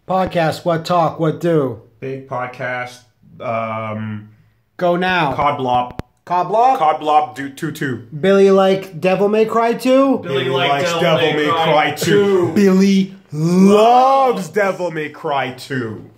Podcast, what talk, what do? Big podcast. Go now. Cod Blop. Cod Block? Cod Blop do 2-2. Billy like Devil May Cry 2? Billy likes Devil May Cry 2. Billy Loves Devil May Cry 2.